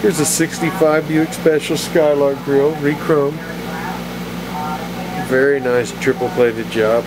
Here's a 65 Buick Special Skylark grille, re-chromed. Very nice triple plated job.